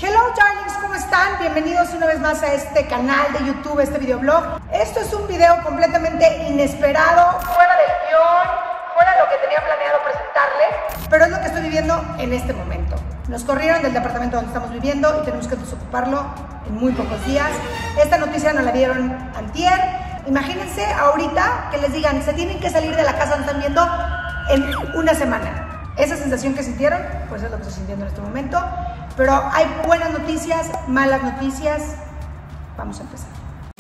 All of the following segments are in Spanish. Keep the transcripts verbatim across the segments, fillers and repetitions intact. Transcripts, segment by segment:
Hello darlings, ¿cómo están? Bienvenidos una vez más a este canal de YouTube, este videoblog. Esto es un video completamente inesperado, fuera del guión, fuera de lo que tenía planeado presentarles, pero es lo que estoy viviendo en este momento. Nos corrieron del departamento donde estamos viviendo y tenemos que desocuparlo en muy pocos días. Esta noticia nos la dieron antier. Imagínense ahorita que les digan, se tienen que salir de la casa donde están viendo en una semana. Esa sensación que sintieron, pues es lo que estoy sintiendo en este momento. Pero hay buenas noticias, malas noticias. Vamos a empezar.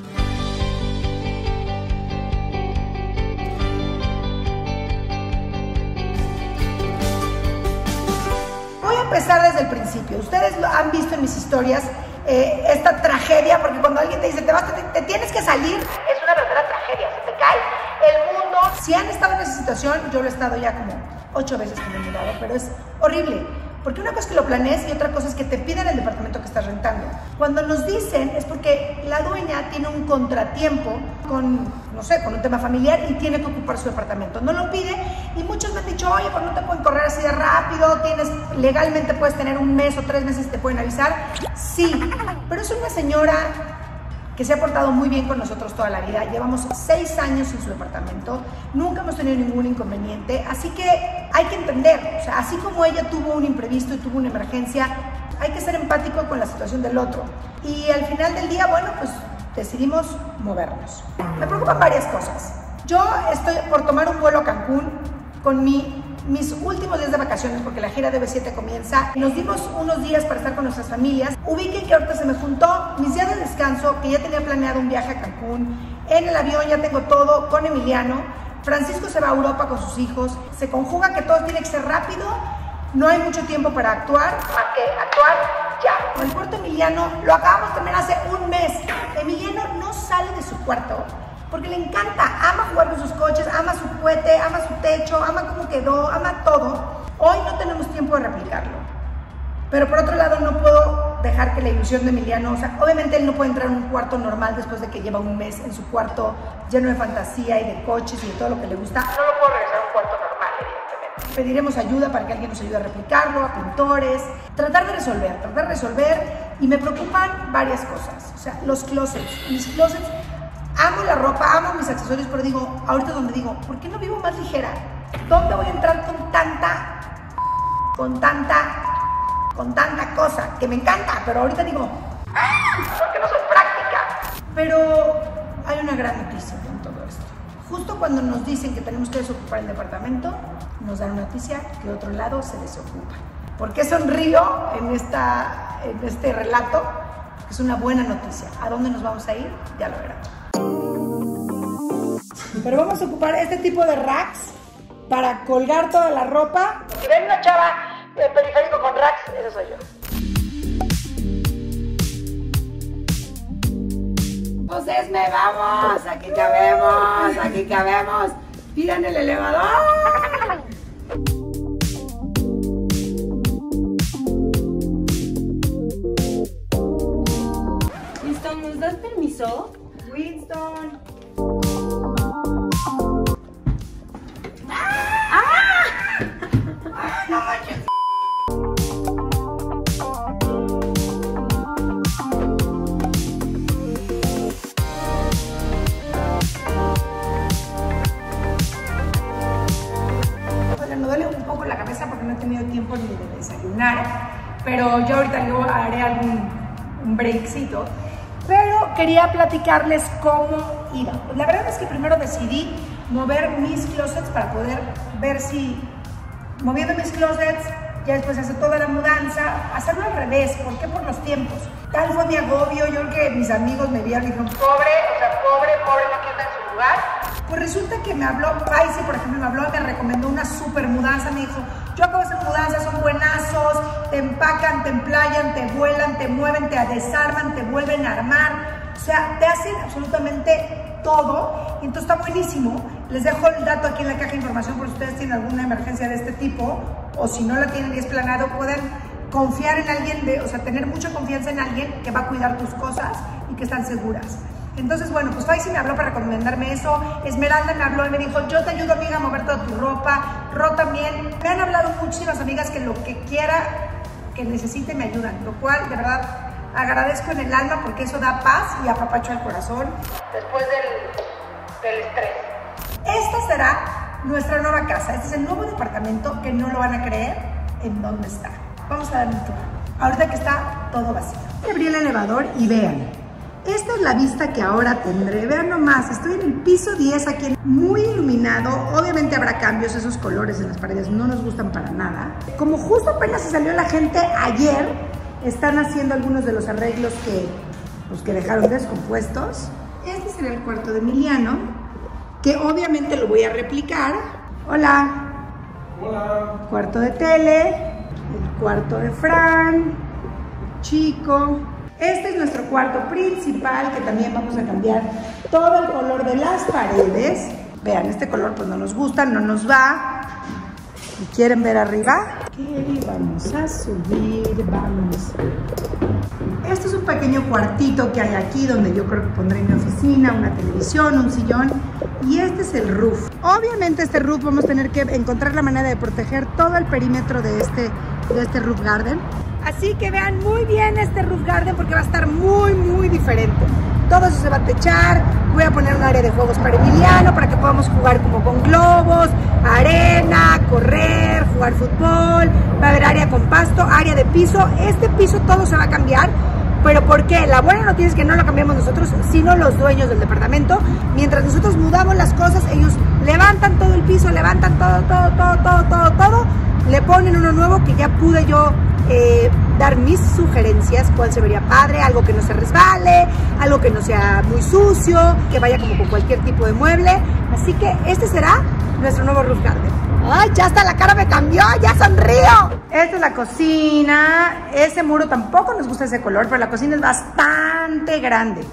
Voy a empezar desde el principio. Ustedes lo han visto en mis historias, eh, esta tragedia, porque cuando alguien te dice, te, vas, te, te tienes que salir, es una verdadera tragedia, se te cae el mundo. Si han estado en esa situación, yo lo he estado ya como ocho veces que me he mudado, pero es horrible. Porque una cosa es que lo planees y otra cosa es que te piden el departamento que estás rentando. Cuando nos dicen es porque la dueña tiene un contratiempo con, no sé, con un tema familiar y tiene que ocupar su departamento. No lo pide y muchos me han dicho, oye, pues no te pueden correr así de rápido, tienes, legalmente puedes tener un mes o tres meses y te pueden avisar. Sí, pero es una señora que se ha portado muy bien con nosotros toda la vida. Llevamos seis años en su departamento, nunca hemos tenido ningún inconveniente, así que hay que entender, o sea, así como ella tuvo un imprevisto y tuvo una emergencia, hay que ser empático con la situación del otro. Y al final del día, bueno, pues decidimos movernos. Me preocupan varias cosas. Yo estoy por tomar un vuelo a Cancún con mi mis últimos días de vacaciones, porque la gira de B siete comienza. Nos dimos unos días para estar con nuestras familias. Ubiquen que ahorita se me juntó mis días de descanso, que ya tenía planeado un viaje a Cancún. En el avión ya tengo todo con Emiliano. Francisco se va a Europa con sus hijos. Se conjuga que todo tiene que ser rápido. No hay mucho tiempo para actuar. ¿Para qué? Actuar ya. Con el puerto Emiliano lo acabamos de tener hace un mes. Emiliano no sale de su cuarto porque le encanta, ama jugar con sus coches, ama su cohete, ama su techo, ama cómo quedó, ama todo. Hoy no tenemos tiempo de replicarlo. Pero por otro lado no puedo dejar que la ilusión de Emiliano, o sea, obviamente él no puede entrar en un cuarto normal después de que lleva un mes en su cuarto lleno de fantasía y de coches y de todo lo que le gusta. No lo puedo regresar a un cuarto normal, evidentemente. Pediremos ayuda para que alguien nos ayude a replicarlo, a pintores, tratar de resolver, tratar de resolver. Y me preocupan varias cosas, o sea, los closets, mis closets. Amo la ropa, amo mis accesorios, pero digo, ahorita donde digo, ¿por qué no vivo más ligera? ¿Dónde voy a entrar con tanta, con tanta, con tanta cosa? Que me encanta, pero ahorita digo, ¡ah! Porque no soy práctica. Pero hay una gran noticia con todo esto. Justo cuando nos dicen que tenemos que desocupar el departamento, nos dan una noticia que de otro lado se desocupa. ¿Por qué sonrío en, esta, en este relato? Es una buena noticia. ¿A dónde nos vamos a ir? Ya lo verán. Pero vamos a ocupar este tipo de racks para colgar toda la ropa. Si ven una chava de periférico con racks, ese soy yo. Pues Esme, vamos, aquí cabemos, aquí cabemos. Pidan el elevador. Winston, ¿nos das permiso? Winston. Me duele un poco la cabeza porque no he tenido tiempo ni de desayunar, pero yo ahorita yo haré algún un breakcito. Pero quería platicarles cómo iba. Pues la verdad es que primero decidí mover mis closets para poder ver si, moviendo mis closets, ya después hacer toda la mudanza, hacerlo al revés. ¿Por qué? Por los tiempos. Tal fue mi agobio. Yo creo que mis amigos me vieron y dijeron, pobre, o sea, pobre, pobre, no quiero estar en su lugar. Pues resulta que me habló, Paisi, por ejemplo, me habló y me recomendó una super mudanza. Me dijo, yo acabo de hacer mudanzas, son buenazos, te empacan, te emplayan, te vuelan, te mueven, te desarman, te vuelven a armar. O sea, te hacen absolutamente todo. Y entonces está buenísimo. Les dejo el dato aquí en la caja de información por si ustedes tienen alguna emergencia de este tipo. O si no la tienen y es planeado, pueden confiar en alguien, de, o sea, tener mucha confianza en alguien que va a cuidar tus cosas y que están seguras. Entonces, bueno, pues Faisy me habló para recomendarme eso. Esmeralda me habló y me dijo, yo te ayudo, amiga, a mover toda tu ropa. Ro también. Me han hablado muchísimas amigas que lo que quiera que necesite me ayudan, lo cual de verdad agradezco en el alma porque eso da paz y apapacho al corazón después del, del estrés. Esta será nuestra nueva casa, este es el nuevo departamento que no lo van a creer en dónde está. Vamos a dar un tour, ahorita que está todo vacío. Abrí el elevador y vean, esta es la vista que ahora tendré. Vean nomás, estoy en el piso diez aquí, muy iluminado. Obviamente habrá cambios, esos colores en las paredes no nos gustan para nada. Como justo apenas se salió la gente ayer, están haciendo algunos de los arreglos que, los que dejaron descompuestos. Este será el cuarto de Emiliano, que obviamente lo voy a replicar. Hola. Hola. Cuarto de tele, el cuarto de Fran, Chico. Este es nuestro cuarto principal, que también vamos a cambiar todo el color de las paredes. Vean, este color pues no nos gusta, no nos va. ¿Y quieren ver arriba? Okay, vamos a subir, vamos. Este es un pequeño cuartito que hay aquí, donde yo creo que pondré mi oficina, una televisión, un sillón. Y este es el roof. Obviamente este roof vamos a tener que encontrar la manera de proteger todo el perímetro de este, de este roof garden. Así que vean muy bien este roof garden porque va a estar muy, muy diferente. Todo eso se va a techar. Voy a poner un área de juegos para Emiliano para que podamos jugar como con globos, arena, correr, jugar fútbol. Va a haber área con pasto, área de piso. Este piso todo se va a cambiar. ¿Pero por qué? La buena noticia es que no lo cambiamos nosotros, sino los dueños del departamento. Mientras nosotros mudamos las cosas, ellos levantan todo el piso, levantan todo, todo, todo, todo, todo, todo. Le ponen uno nuevo que ya pude yo eh, dar mis sugerencias, cuál se vería padre, algo que no se resbale, algo que no sea muy sucio, que vaya como con cualquier tipo de mueble. Así que este será nuestro nuevo roof garden. ¡Ay, ya hasta la cara me cambió! ¡Ya sonrío! Esta es la cocina. Ese muro tampoco nos gusta ese color, pero la cocina es bastante grande.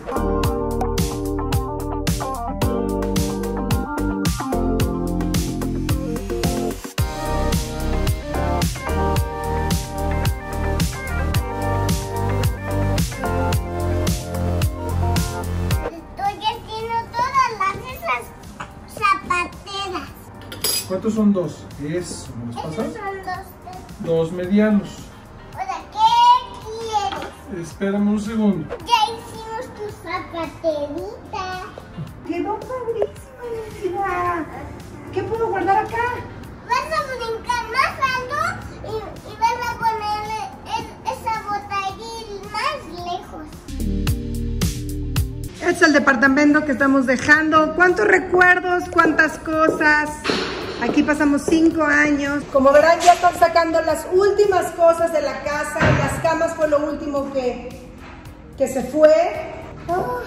¿Cuántos son dos? Eso, ¿me los pasas? Esos son dos. Dos medianos. Ahora, ¿qué quieres? Espérame un segundo. Ya hicimos tu zapaterita. Quedó padrísima, mi vida. ¿Qué puedo guardar acá? Vas a brincar más alto y, y vas a ponerle el, esa botella más lejos. Este es el departamento que estamos dejando. ¿Cuántos recuerdos? ¿Cuántas cosas? Aquí pasamos cinco años. Como verán, ya están sacando las últimas cosas de la casa. Las camas fue lo último que, que se fue. Oh.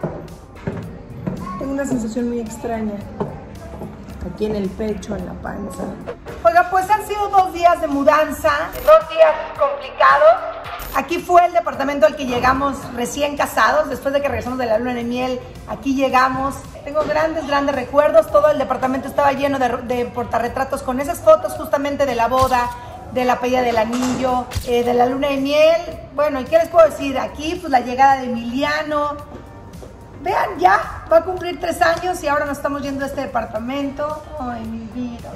Tengo una sensación muy extraña. Aquí en el pecho, en la panza. Oiga, pues han sido dos días de mudanza. Dos días complicados. Aquí fue el departamento al que llegamos recién casados, después de que regresamos de la luna de miel. Aquí llegamos. Tengo grandes, grandes recuerdos. Todo el departamento estaba lleno de, de portarretratos con esas fotos justamente de la boda, de la pedida del anillo, eh, de la luna de miel. Bueno, ¿y qué les puedo decir? Aquí, pues la llegada de Emiliano. Vean, ya va a cumplir tres años y ahora nos estamos yendo a este departamento. Ay, mi vida.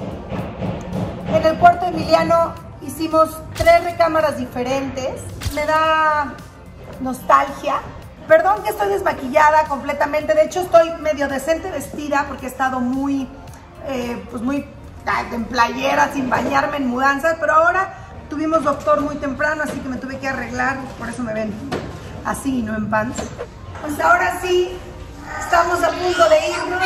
En el cuarto de Emiliano hicimos tres recámaras diferentes. Me da nostalgia. Perdón que estoy desmaquillada completamente. De hecho, estoy medio decente vestida porque he estado muy, eh, pues muy en playera, sin bañarme en mudanzas. Pero ahora tuvimos doctor muy temprano, así que me tuve que arreglar. Por eso me ven así, no en pants. Pues ahora sí, estamos a punto de irnos.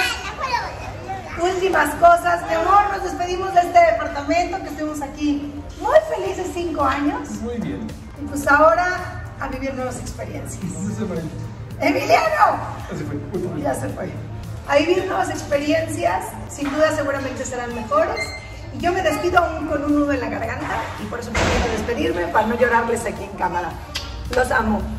Últimas cosas, mi amor, nos despedimos de este departamento que estuvimos aquí muy felices cinco años. Muy bien. Y pues ahora a vivir nuevas experiencias. ¿Dónde se fue? ¡Emiliano! Ya se fue. Uy, uy. Ya se fue. A vivir nuevas experiencias, sin duda seguramente serán mejores. Y yo me despido aún con un nudo en la garganta y por eso me quiero despedirme para no llorarles aquí en cámara. Los amo.